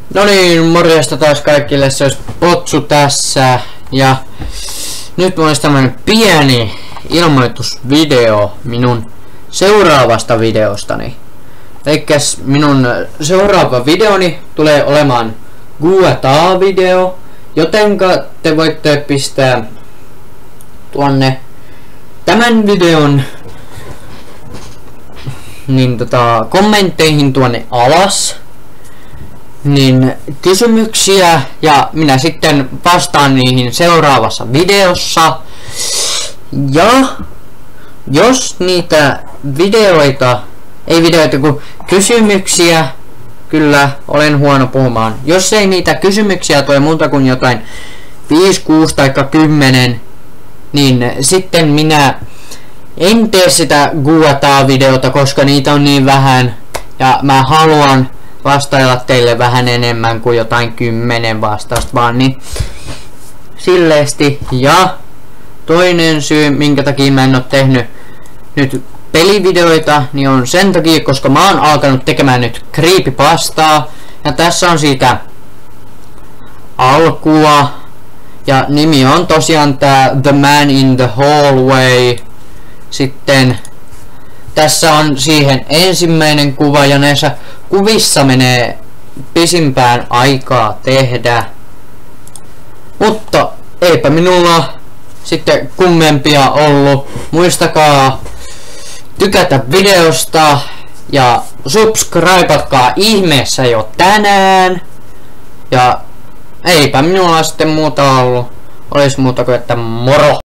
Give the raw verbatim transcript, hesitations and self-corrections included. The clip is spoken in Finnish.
No niin, morjesta taas kaikille, se olisi Potsu tässä. Ja nyt olisi tämmönen pieni ilmoitusvideo minun seuraavasta videostani. Elikkäs minun seuraava videoni tulee olemaan G U A T A-video, jotenka te voitte pistää tuonne tämän videon niin tota, kommentteihin tuonne alas niin kysymyksiä ja minä sitten vastaan niihin seuraavassa videossa. Ja jos niitä videoita, ei videoita kun kysymyksiä, kyllä olen huono puhumaan. Jos ei niitä kysymyksiä tule muuta kuin jotain viisi, kuusi tai kymmenen, niin sitten minä en tee sitä G U A T A-videota, koska niitä on niin vähän. Ja mä haluan vastailla teille vähän enemmän kuin jotain kymmenen vastausta vaan, niin silleesti. Ja toinen syy, minkä takia mä en oo tehnyt nyt pelivideoita, niin on sen takia, koska mä oon alkanut tekemään nyt creepypastaa. Ja tässä on siitä alkua. Ja nimi on tosiaan tää The Man in the Hallway. Sitten tässä on siihen ensimmäinen kuva ja näissä kuvissa menee pisimpään aikaa tehdä. Mutta eipä minulla sitten kummempia ollut. Muistakaa tykätä videosta ja subscribeatkaa ihmeessä jo tänään. Ja eipä minulla sitten muuta ollut. Olis muuta kuin että moro!